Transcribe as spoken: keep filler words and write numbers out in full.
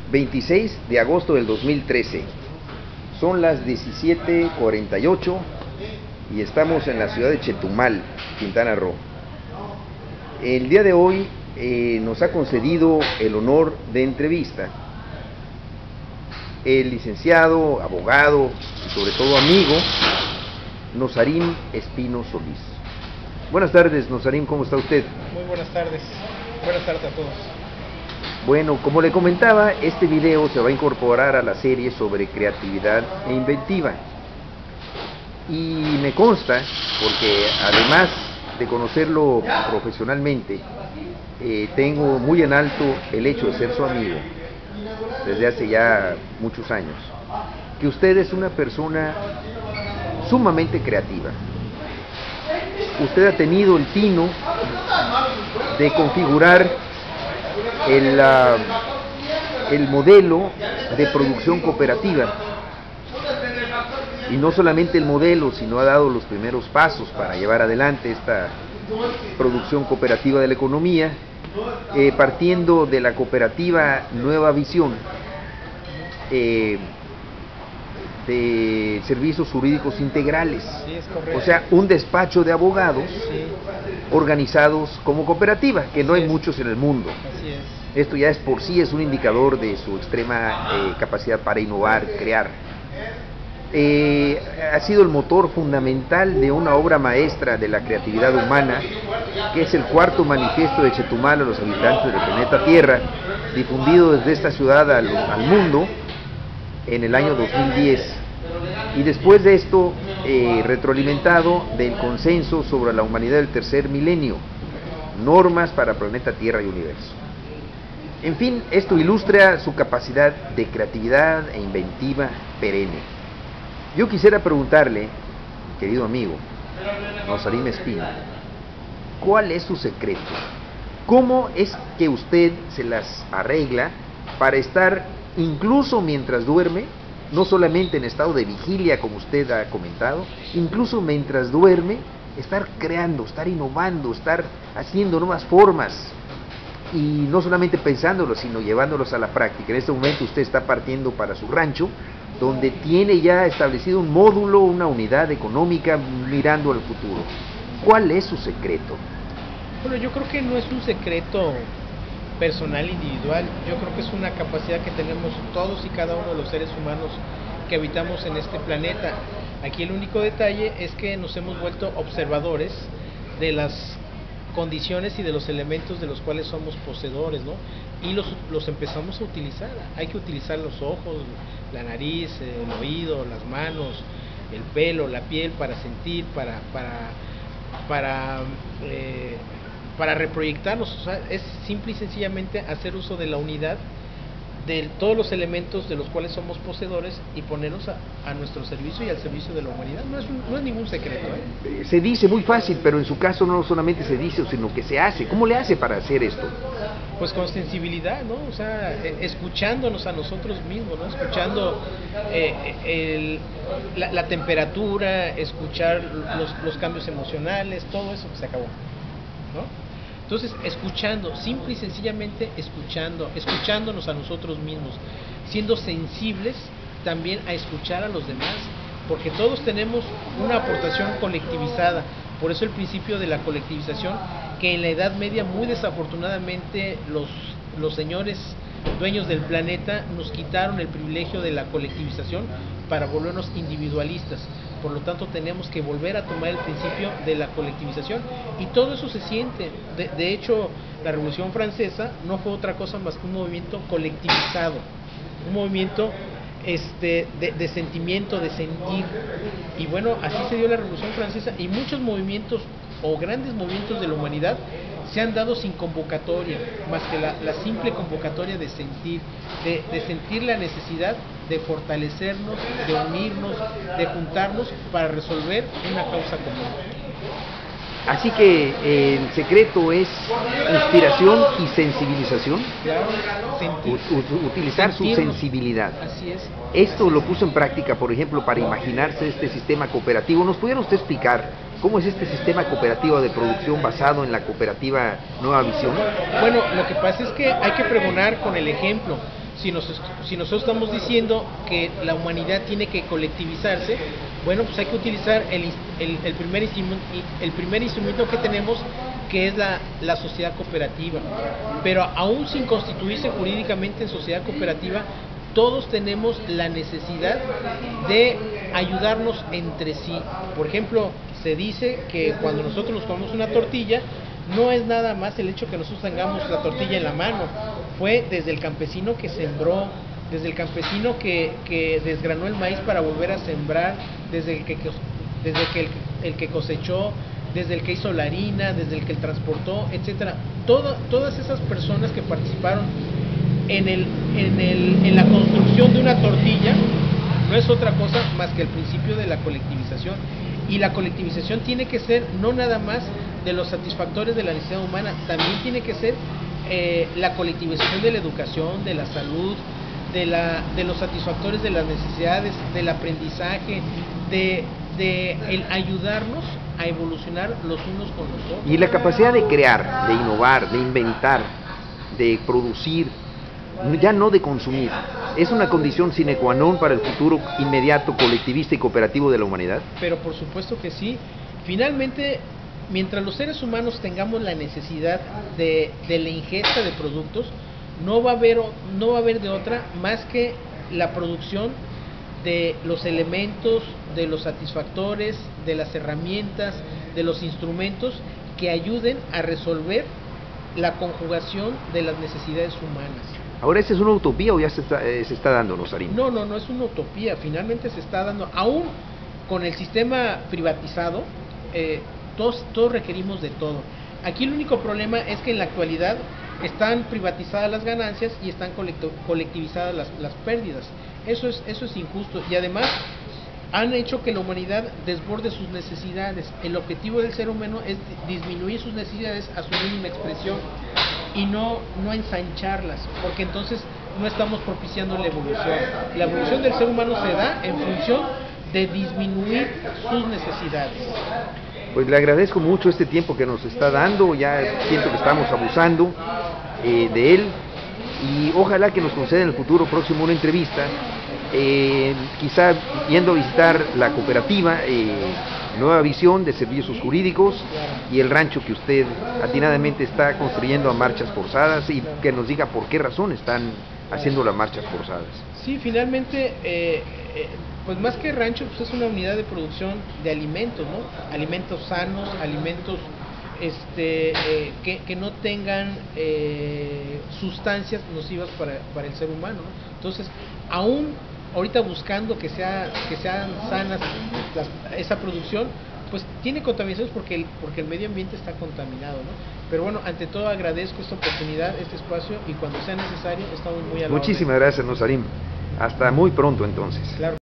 veintiséis de agosto del dos mil trece. Son las diecisiete cuarenta y ocho y estamos en la ciudad de Chetumal, Quintana Roo. El día de hoy eh, nos ha concedido el honor de entrevista el licenciado, abogado y sobre todo amigo Nozarín Espino Solís. Buenas tardes, Nozarín, ¿cómo está usted? Muy buenas tardes, buenas tardes a todos. Bueno, como le comentaba, este video se va a incorporar a la serie sobre creatividad e inventiva. Y me consta, porque además de conocerlo profesionalmente, eh, tengo muy en alto el hecho de ser su amigo desde hace ya muchos años, que usted es una persona sumamente creativa. Usted ha tenido el tino de configurar el, uh, el modelo de producción cooperativa, y no solamente el modelo, sino ha dado los primeros pasos para llevar adelante esta producción cooperativa de la economía, eh, partiendo de la cooperativa Nueva Visión, eh, de servicios jurídicos integrales. Sí, es correcto. O sea, un despacho de abogados Sí. organizados como cooperativa, que no Así hay es. muchos en el mundo. Así es. Esto ya es por sí es un indicador de su extrema eh, capacidad para innovar, crear. Eh, ha sido el motor fundamental de una obra maestra de la creatividad humana, que es el cuarto manifiesto de Chetumal a los habitantes del planeta Tierra, difundido desde esta ciudad al, al mundo en el año dos mil diez, y después de esto eh, retroalimentado del consenso sobre la humanidad del tercer milenio, normas para planeta Tierra y universo. En fin, esto ilustra su capacidad de creatividad e inventiva perenne. Yo quisiera preguntarle, querido amigo Nozarín Espino, ¿cuál es su secreto? ¿Cómo es que usted se las arregla para estar, incluso mientras duerme, no solamente en estado de vigilia como usted ha comentado, incluso mientras duerme, estar creando, estar innovando, estar haciendo nuevas formas, y no solamente pensándolo, sino llevándolos a la práctica? En este momento usted está partiendo para su rancho, donde tiene ya establecido un módulo, una unidad económica mirando al futuro. ¿Cuál es su secreto? Bueno, yo creo que no es un secreto personal, individual. Yo creo que es una capacidad que tenemos todos y cada uno de los seres humanos que habitamos en este planeta. Aquí el único detalle es que nos hemos vuelto observadores de las condiciones y de los elementos de los cuales somos poseedores, ¿no? Y los, los empezamos a utilizar. Hay que utilizar los ojos, la nariz, el oído, las manos, el pelo, la piel para sentir, para para para eh, para reproyectarnos. O sea, es simple y sencillamente hacer uso de la unidad de todos los elementos de los cuales somos poseedores y ponerlos a, a nuestro servicio y al servicio de la humanidad. No es, no es ningún secreto, ¿eh? Se dice muy fácil, pero en su caso no solamente se dice, sino que se hace. ¿Cómo le hace para hacer esto? Pues con sensibilidad, ¿no? O sea, eh, escuchándonos a nosotros mismos, ¿no? Escuchando eh, el, la, la temperatura, escuchar los, los cambios emocionales, todo eso que se acabó, ¿no? Entonces, escuchando, simple y sencillamente escuchando, escuchándonos a nosotros mismos, siendo sensibles también a escuchar a los demás, porque todos tenemos una aportación colectivizada. Por eso el principio de la colectivización, que en la Edad Media muy desafortunadamente los, los señores dueños del planeta nos quitaron el privilegio de la colectivización para volvernos individualistas. Por lo tanto, tenemos que volver a tomar el principio de la colectivización, y todo eso se siente. De, de hecho, la Revolución Francesa no fue otra cosa más que un movimiento colectivizado, un movimiento este, de, de sentimiento, de sentir. Y bueno, así se dio la Revolución Francesa, y muchos movimientos o grandes movimientos de la humanidad se han dado sin convocatoria, más que la, la simple convocatoria de sentir, de, de sentir la necesidad de fortalecernos, de unirnos, de juntarnos para resolver una causa común. Así que eh, el secreto es inspiración y sensibilización. Claro, sentir, U- u- utilizar su sentirnos. sensibilidad. Así es. Esto lo puso en práctica, por ejemplo, para imaginarse este sistema cooperativo. ¿Nos pudiera usted explicar cómo es este sistema cooperativo de producción basado en la cooperativa Nueva Visión? Bueno, lo que pasa es que hay que pregonar con el ejemplo. Si, nos, si nosotros estamos diciendo que la humanidad tiene que colectivizarse, bueno, pues hay que utilizar el, el, el, primer, instrumento, el primer instrumento que tenemos, que es la, la sociedad cooperativa. Pero aún sin constituirse jurídicamente en sociedad cooperativa, todos tenemos la necesidad de ayudarnos entre sí. Por ejemplo, se dice que cuando nosotros nos comemos una tortilla, no es nada más el hecho que nosotros tengamos la tortilla en la mano, fue desde el campesino que sembró, desde el campesino que, que desgranó el maíz para volver a sembrar, desde el que, desde que el, el que cosechó, desde el que hizo la harina, desde el que el transportó, etcétera. Toda, todas esas personas que participaron en, el, en, el, en la construcción de una tortilla no es otra cosa más que el principio de la colectivización. Y la colectivización tiene que ser no nada más de los satisfactores de la necesidad humana, también tiene que ser eh, la colectivización de la educación, de la salud, de, la, de los satisfactores de las necesidades, del aprendizaje, de, de el ayudarnos a evolucionar los unos con los otros. Y la capacidad de crear, de innovar, de inventar, de producir, ya no de consumir, ¿es una condición sine qua non para el futuro inmediato, colectivista y cooperativo de la humanidad? Pero por supuesto que sí. Finalmente, mientras los seres humanos tengamos la necesidad de, de la ingesta de productos, no va a haber, no va a haber de otra más que la producción de los elementos, de los satisfactores, de las herramientas, de los instrumentos que ayuden a resolver la conjugación de las necesidades humanas. Ahora, ¿esa es una utopía o ya se está, eh, se está dando, Nozarín? No, no, no es una utopía, finalmente se está dando, aún con el sistema privatizado, eh, todos, todos requerimos de todo. Aquí el único problema es que en la actualidad están privatizadas las ganancias y están colectivizadas las, las pérdidas. Eso es, eso es injusto y además han hecho que la humanidad desborde sus necesidades. El objetivo del ser humano es disminuir sus necesidades a su mínima expresión y no, no ensancharlas, porque entonces no estamos propiciando la evolución. La evolución del ser humano se da en función de disminuir sus necesidades. Pues le agradezco mucho este tiempo que nos está dando, ya siento que estamos abusando eh, de él, y ojalá que nos conceda en el futuro próximo una entrevista, eh, quizá yendo a visitar la cooperativa eh, Nueva Visión de Servicios Jurídicos y el rancho que usted atinadamente está construyendo a marchas forzadas, y que nos diga por qué razón están haciendo las marchas forzadas. Sí, finalmente, eh, eh, pues más que rancho, pues es una unidad de producción de alimentos, ¿no? Alimentos sanos, alimentos este, eh, que, que no tengan eh, sustancias nocivas para, para el ser humano, ¿no? Entonces, aún ahorita buscando que sea que sean sanas las, esa producción, pues tiene contaminaciones porque el, porque el medio ambiente está contaminado, ¿no? Pero bueno, ante todo agradezco esta oportunidad, este espacio, y cuando sea necesario estamos muy a la orden. Muchísimas gracias, Nozarín. Hasta muy pronto entonces. Claro.